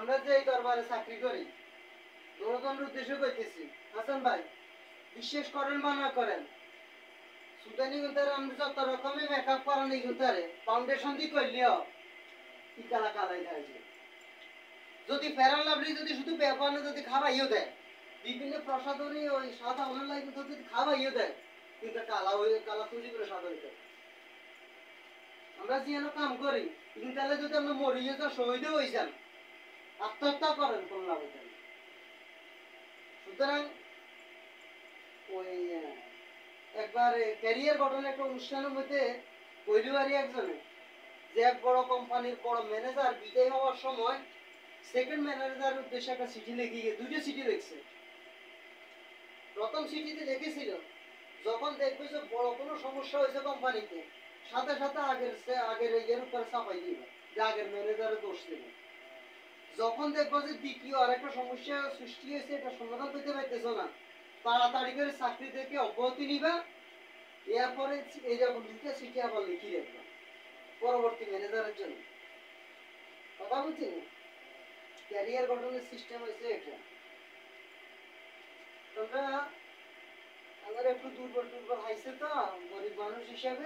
আমরা যে এই দরবারে চাকরি করি জনগণের উদ্দেশ্য কইতেছি হাসান ভাই বিশ্বাস করেন বা না করেন সুদানি গুন্তারে আমরা যত রকমের মেকআপ করানি গুন্তারে ফাউন্ডেশন দিয়ে করলেও কি কালা কালাই যায় যদি ফেরান লাভলি যদি শুধু ব্যাপারে যদি খাওয়াইও দেয় বিভিন্ন প্রসাধনী ওই সাদা অনলাইন যদি খাওয়াইও দেয় কিন্তু কালা হয়ে কালা তুলি করে সাদা হইতে আমরা যেন কাম করি কিন্তু তাহলে যদি আমরা মরিয়ে তো শহীদ হয়ে যান আত্মহত্যা করেন কোন লাভ হইতে সুতরাং ওই একবার ক্যারিয়ার গঠনের একটা অনুষ্ঠানের মধ্যে পরিবারই একজনে যে এক বড় কোম্পানির বড় ম্যানেজার বিদায় হওয়ার সময় সেকেন্ড ম্যানেজার উদ্দেশ্যে একটা চিঠি লিখে দুটো চিঠি লিখছে প্রথম চিঠিতে লিখেছিল যখন দেখবে যে বড় কোনো সমস্যা হয়েছে কোম্পানিতে সাথে সাথে আগের এর উপরে চাপাই দিবে যে আগের ম্যানেজারের দোষ দেবে যখন দেখবো যে দ্বিতীয় আরেকটা সমস্যা সৃষ্টি হয়েছে এটা সমাধান করতে পারতেছ না তাড়াতাড়ি করে চাকরি থেকে অব্যাহতি নিবা এরপরে এই যখন দুইটা চিঠি আবার লিখি রাখবা পরবর্তী ম্যানেজারের জন্য কথা বুঝছি না ক্যারিয়ার গঠনের সিস্টেম হয়েছে এটা তোমরা আমার একটু দুর্বল হাইছে তো গরিব মানুষ হিসাবে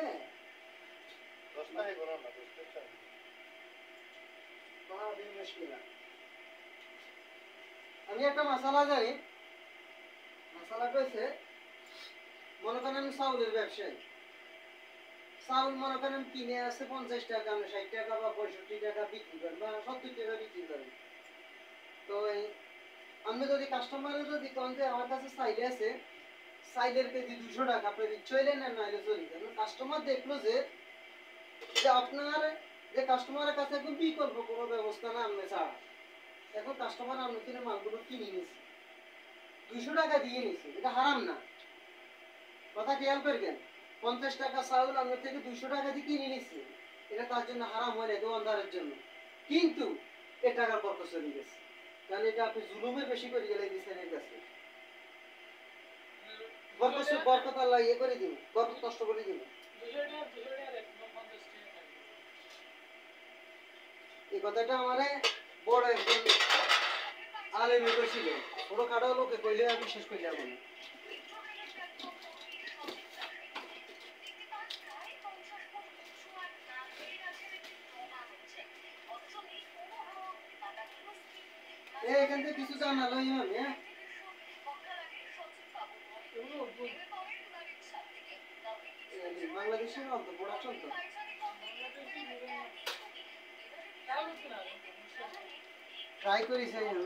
আমি একটা মশলা জানি মশলাটা হচ্ছে মনে করেন আমি চাউলের ব্যবসায়ী চাউল মনে করেন কিনে আসছে 50 টাকা আমি 60 টাকা বা 65 টাকা বিক্রি করেন বা 70 টাকা বিক্রি করেন তো আমি যদি কাস্টমারের যদি কোন যে আমার কাছে চাইলে আছে চাইলের কেজি 200 টাকা আপনি চইলেন না নাইলে চলি কারণ কাস্টমার দেখলো যে আপনার যে কাস্টমারের কাছে এখন বিকল্প কোনো ব্যবস্থা না আপনি ছাড়া এখন কাস্টমার আপনি কিনে মালগুলো কিনে নিয়েছে 200 টাকা দিয়ে নিয়েছে এটা হারাম না কথা খেয়াল করবেন 50 টাকা চাউল আপনার থেকে 200 টাকা দিয়ে কিনে নিয়েছে এটা তার জন্য হারাম হয় না দোকানদারের জন্য কিন্তু এ টাকার বরকত চলে গেছে কারণ এটা আপনি জুলুমের বেশি করে গেলে দিচ্ছেন এর কাছে বরকত আল্লাহ ইয়ে করে দিন বরকত কষ্ট করে দিন এই কথাটা আমারে বড় একজন আলেমে কইছিল ছোট খাটো লোকে কইলে বিশ্বাস কইলে আমি এখান থেকে কিছু জানালো ইমাম হ্যাঁ বাংলাদেশের অন্ত প্রোডাকশন তো ট্রাই করেছি আমি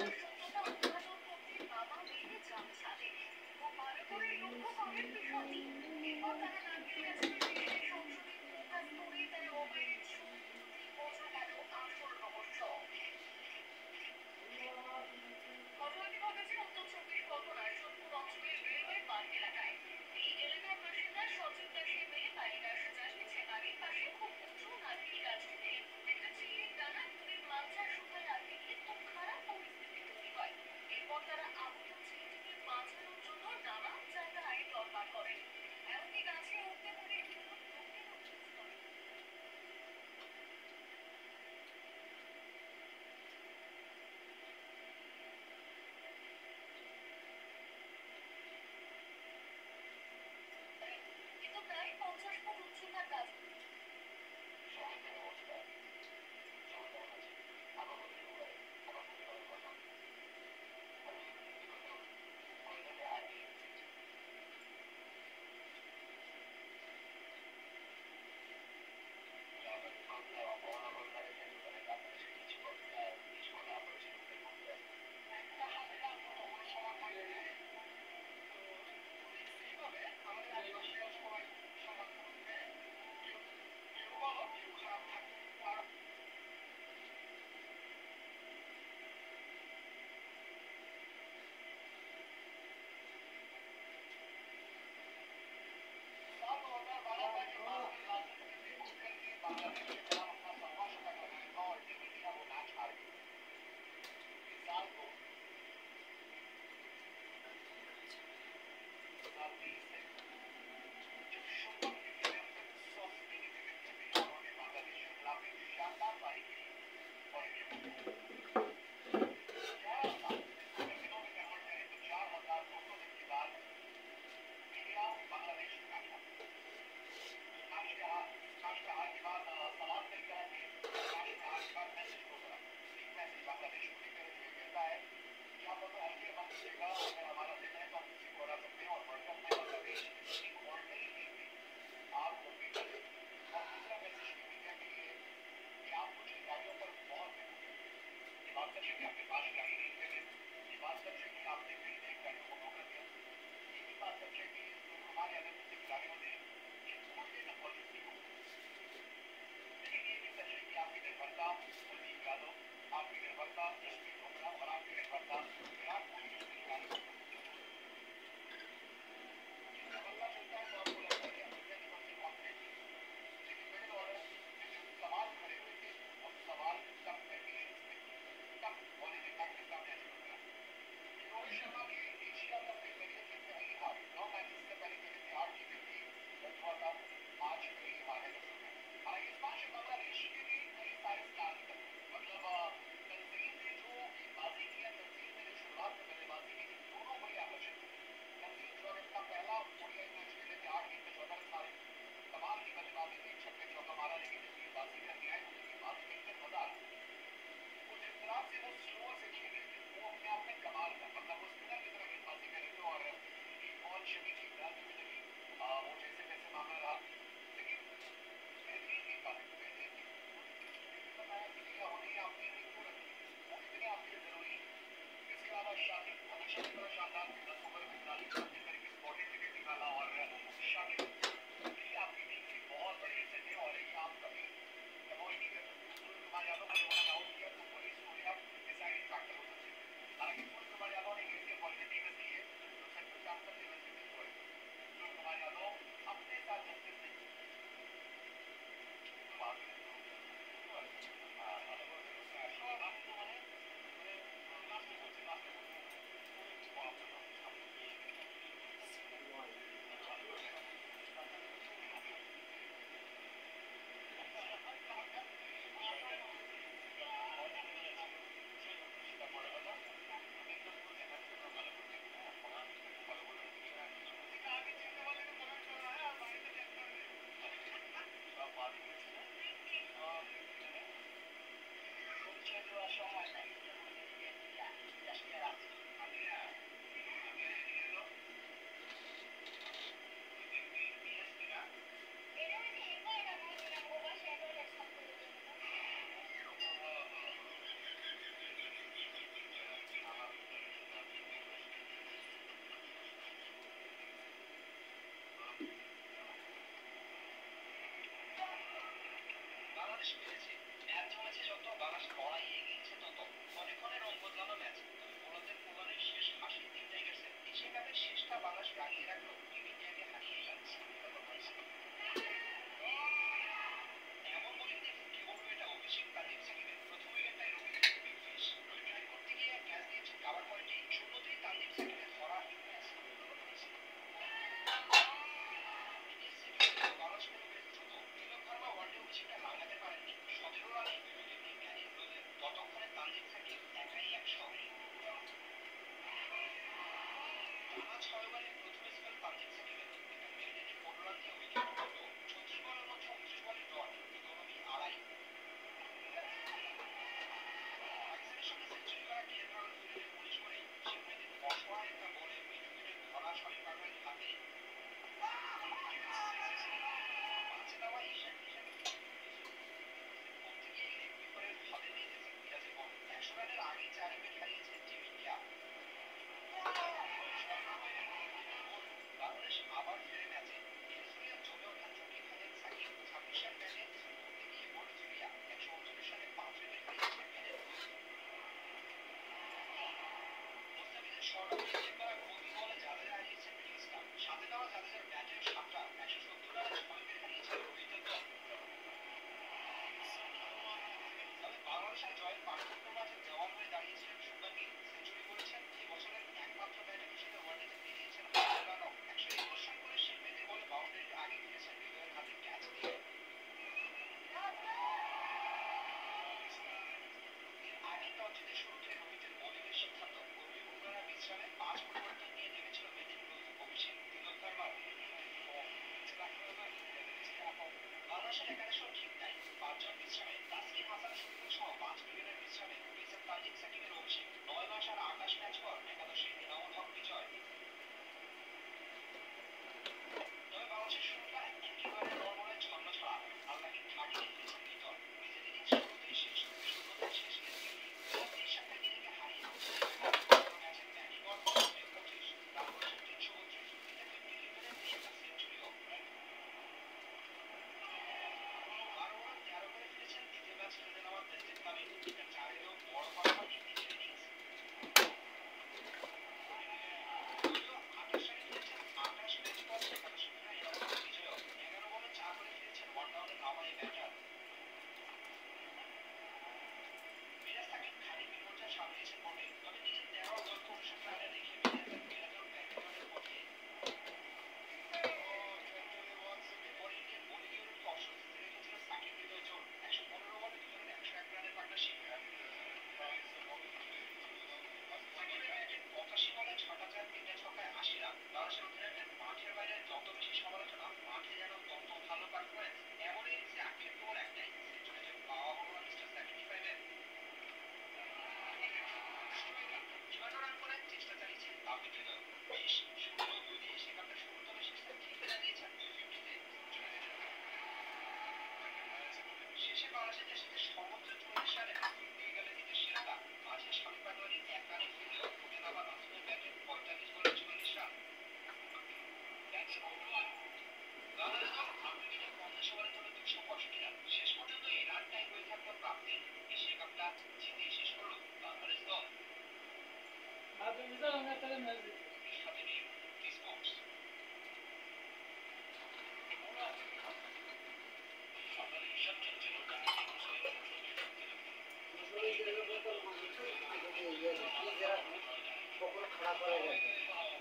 কখনো খারাপ হয়ে গেছে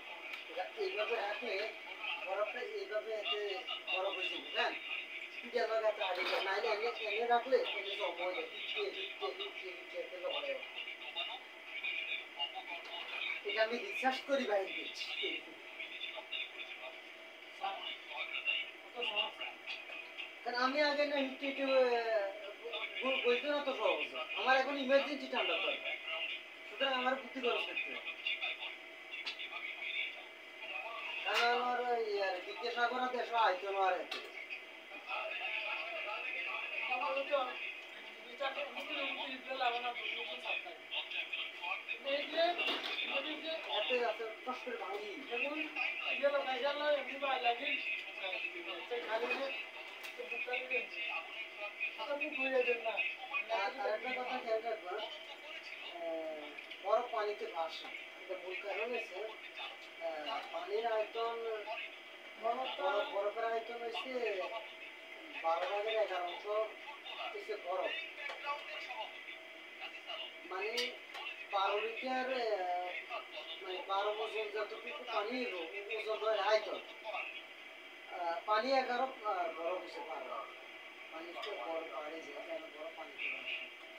এটা এইভাবে রাখলে বরফটা এইভাবে এতে বরফ হয়েছে বুঝলেন পিঠে লাগাতে আগে নাইলে এনে এনে রাখলে এনে জম হয়ে যায় এটা আমি রিসার্চ করি বাইরে কারণ আমি আগে না হিটে বলতে না তো সহজ আমার এখন ইমার্জেন্সি ঠান্ডা দরকার সুতরাং আমার বুদ্ধি খরচ করতে হবে কারণ আমার জিজ্ঞাসাগর দেশ আইতো না আর কষ্ট করে ভাঙি বরফ পানিতে ভাসে এটা মূল কারণ হচ্ছে পানির আয়তন বরফের আয়তন হচ্ছে 12/11 হচ্ছে বরফ মানে 12 লিটার মানে 12 ওজন যতটুকু পানি ওজন হয় আয়তন পানি 11 বরফ হচ্ছে 12 পানি তো বরফ বাড়ে যায় কেন বরফ পানিতে ভাসে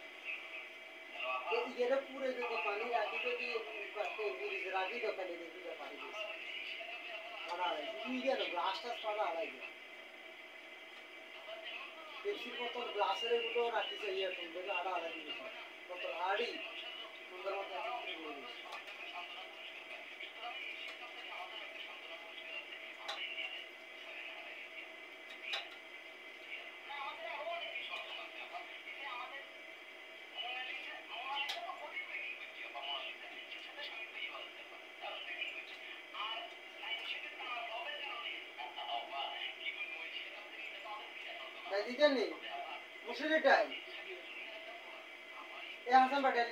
এর পুরে যদি পানি রাখি যদি রাখি দোকানে দেখি পানি গ্লাসটা পাড়া আড়াই পেপসির বোতল গ্লাসের এগুলো রাখিছে ইয়ে করবে আড়া আড়াই দিয়েছে বোতল হাড়ি সুন্দর মতো দিতেন নি মুসুরিটাই এ হাসান পাটেল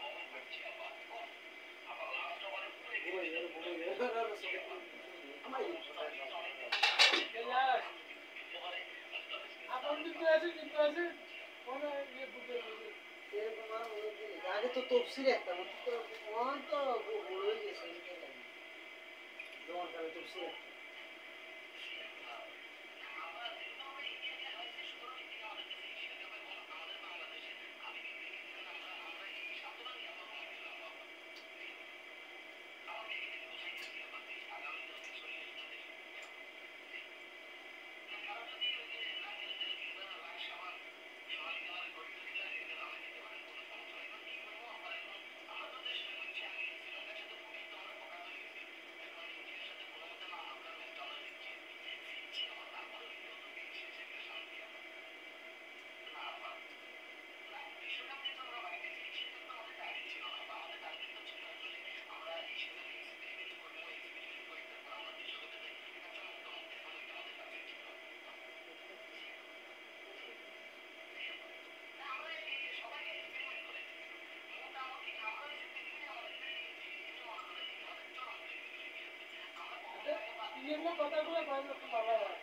আগে তো তফসিল একটা তো বড় হয়ে গেছে তফসিল কথাগুলো ভালো তো ভালো হয়।